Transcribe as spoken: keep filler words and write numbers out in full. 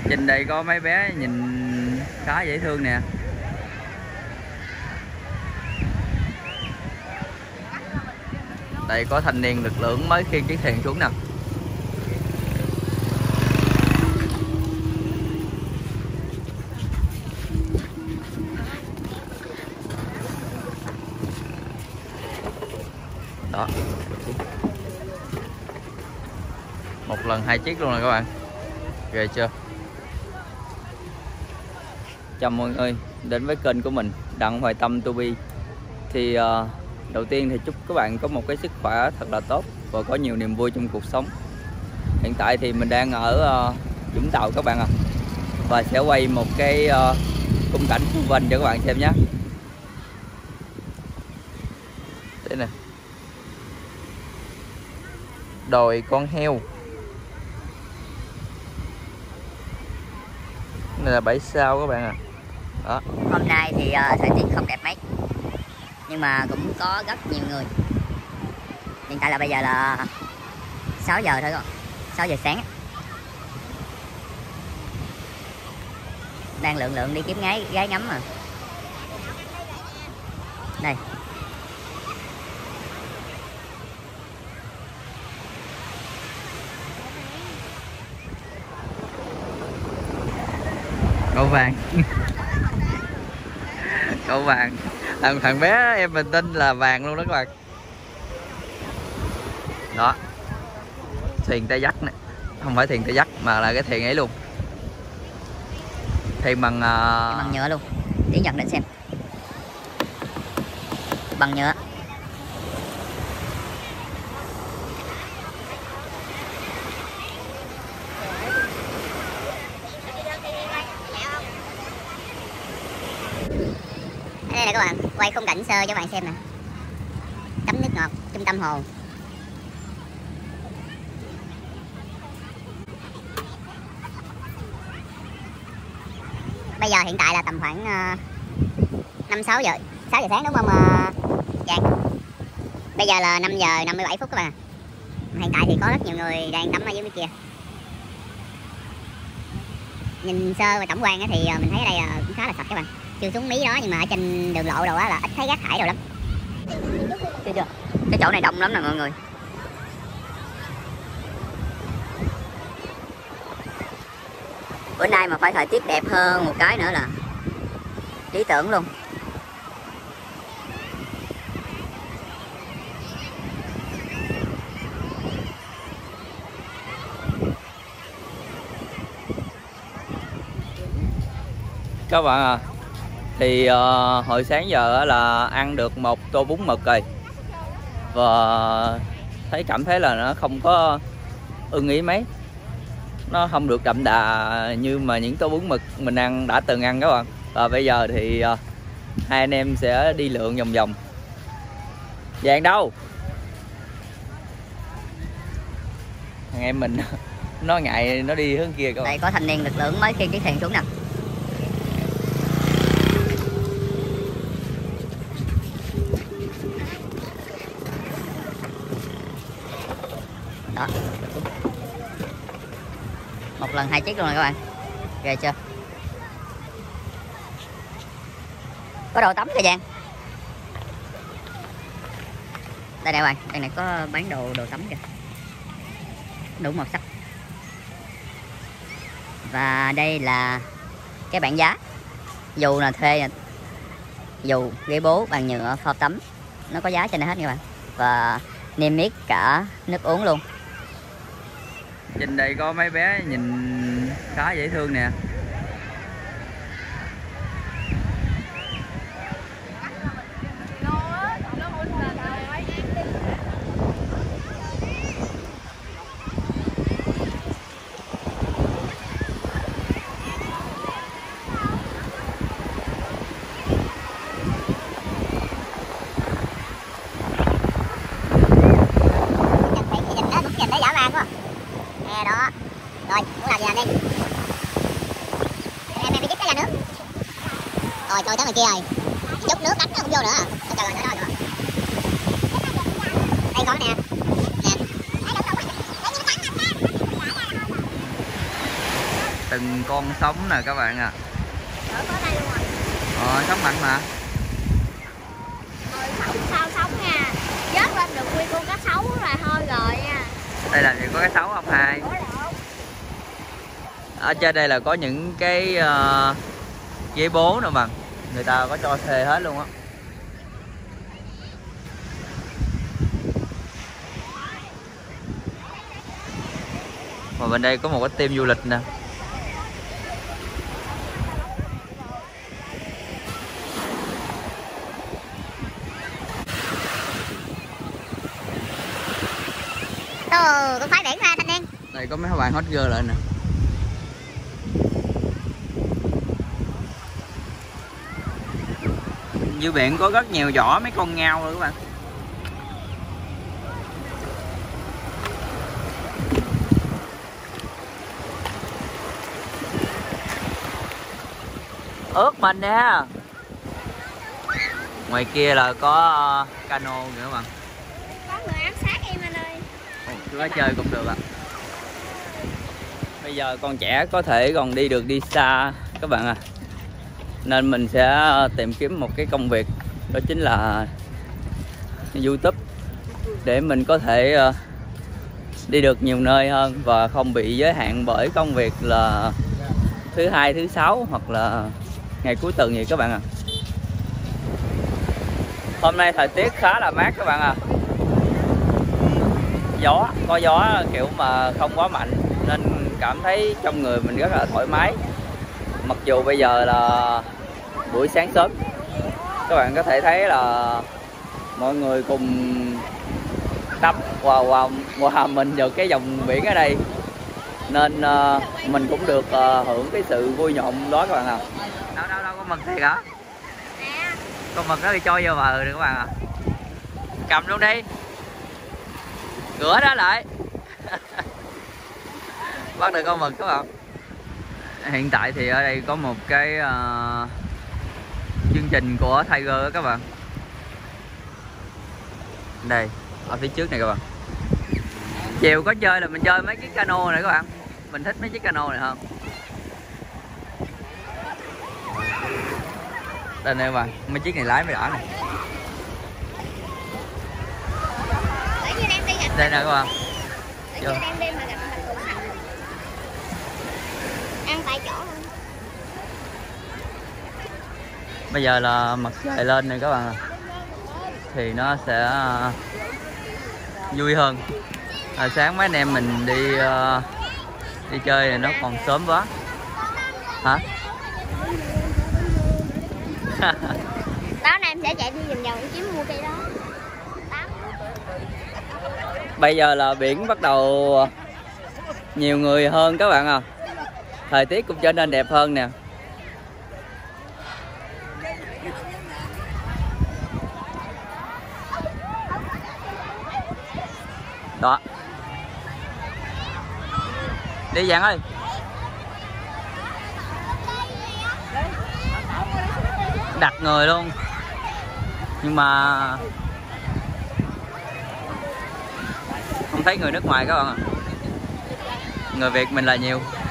Trên đây có mấy bé nhìn khá dễ thương nè. Đây có thanh niên lực lượng mới khiêng chiếc thuyền xuống nè. Đó. Một lần hai chiếc luôn rồi các bạn. Ghê chưa? Chào mọi người đến với kênh của mình Đặng Hoài Tâm to be. Thì uh, đầu tiên thì chúc các bạn có một cái sức khỏe thật là tốt và có nhiều niềm vui trong cuộc sống. Hiện tại thì mình đang ở uh, Vũng Tàu các bạn ạ. À. Và sẽ quay một cái uh, khung cảnh xung quanh cho các bạn xem nhé. Đây nè. Đồi con heo. Này là bảy sao các bạn à. Đó. Hôm nay thì uh, thời tiết không đẹp mấy, nhưng mà cũng có rất nhiều người. Hiện tại là bây giờ là sáu giờ thôi, sáu giờ sáng. Đang lượn lượn đi kiếm gái gái ngắm mà. Đây. Cậu vàng. Cậu vàng. Thằng thằng bé em mình tin là vàng luôn đó các bạn. Đó. Thuyền tay dắt nè. Không phải thuyền tay dắt mà là cái thuyền ấy luôn. Thuyền bằng uh... bằng nhựa luôn. Tiến dẫn đến xem. Bằng nhựa. Đây là các bạn, quay khung cảnh sơ cho các bạn xem nè. Tắm nước ngọt trung tâm hồ. Bây giờ hiện tại là tầm khoảng năm sáu giờ, sáu giờ sáng đúng không uh, Giang? Bây giờ là năm giờ năm mươi bảy phút các bạn. Hiện tại thì có rất nhiều người đang tắm ở dưới bên kia. Nhìn sơ và tổng quan thì mình thấy ở đây cũng khá là sạch các bạn. Chưa xuống mí đó nhưng mà ở trên đường lộ đồ á là ít thấy rác thải đâu lắm. Chưa chưa? Cái chỗ này đông lắm nè mọi người. Bữa nay mà phải thời tiết đẹp hơn một cái nữa là lý tưởng luôn. Các bạn à, thì uh, hồi sáng giờ là ăn được một tô bún mực rồi. Và thấy cảm thấy là nó không có ưng ý mấy. Nó không được đậm đà như mà những tô bún mực mình ăn đã từng ăn các bạn. Và bây giờ thì uh, hai anh em sẽ đi lượn vòng vòng. Vàng đâu? Thằng em mình nó ngại nó đi hướng kia các bạn. Đây có thanh niên lực lượng mới khiêng chiếc thuyền xuống nè. Đó. Một lần hai chiếc luôn rồi các bạn. Ghê chưa? Có đồ tắm kìa Giang. Đây nè các bạn, đây này có bán đồ đồ tắm kìa. Đủ màu sắc. Và đây là cái bảng giá. Dù là thuê dù, ghế bố, bàn nhựa, phao tắm. Nó có giá trên đây hết các bạn. Và niêm yết cả nước uống luôn. Trên đây có mấy bé nhìn khá dễ thương nè. Đó. Rồi, muốn làm gì làm đi. Em em đi dứt cái ra nước. Rồi, trôi tới ngoài kia rồi. Chút nước đánh nó không vô nữa. Trời ơi, trời ơi, trời ơi. Đây có nè. Nè. từng con sống nè các bạn à. Ở đây luôn rồi. Ờ, sống mạnh mà. Rồi sống sao sống nha. Vớt lên được nguyên con cá sấu là thôi rồi nha. Đây là gì, có cá sấu không hai? Ở trên đây là có những cái uh, ghế bố nữa mà người ta có cho thuê hết luôn á. Và bên đây có một cái team du lịch nè. Từ con phải đẩy ra thanh niên. Đây có mấy bạn hot girl lại nè. Dưới biển có rất nhiều vỏ mấy con ngao rồi các bạn. Ướt mình nè. Ngoài kia là có cano nữa mà. Có người ám sát em anh ơi. Ồ, chú nói chơi cũng được ạ. Bây giờ con trẻ có thể còn đi được đi xa các bạn à. Nên mình sẽ tìm kiếm một cái công việc, đó chính là YouTube, để mình có thể đi được nhiều nơi hơn và không bị giới hạn bởi công việc là thứ hai, thứ sáu hoặc là ngày cuối tuần vậy các bạn à. Hôm nay thời tiết khá là mát các bạn à. Gió, có gió kiểu mà không quá mạnh nên cảm thấy trong người mình rất là thoải mái. Mặc dù bây giờ là buổi sáng sớm, các bạn có thể thấy là mọi người cùng tắm hòa hòa hòa mình vào cái dòng biển ở đây, nên uh, mình cũng được uh, hưởng cái sự vui nhộn đó các bạn à. Đâu đâu đâu, con mực thiệt hả? Con mực nó đi trôi vô bờ rồi các bạn à. Cầm luôn đi, rửa đó lại. Bắt được con mực các bạn. Hiện tại thì ở đây có một cái uh, chương trình của Tiger đó các bạn. Đây, ở phía trước này các bạn. Chiều có chơi là mình chơi mấy cái cano này các bạn. Mình thích mấy chiếc cano này hơn. Đây nè các bạn, mấy chiếc này lái mới đã này. Đây nè các bạn. Ăn tại chỗ luôn. Bây giờ là mặt trời lên này các bạn, thì nó sẽ vui hơn. À, sáng mấy anh em mình đi uh, đi chơi thì nó còn sớm quá. Hả? Đó này em sẽ chạy đi vòng vòng kiếm mua cây đó. Đó. Bây giờ là biển bắt đầu nhiều người hơn các bạn à. Thời tiết cũng trở nên đẹp hơn nè. Đó. Đi Giang ơi. Đặt người luôn. Nhưng mà không thấy người nước ngoài các bạn ạ. Người Việt mình là nhiều.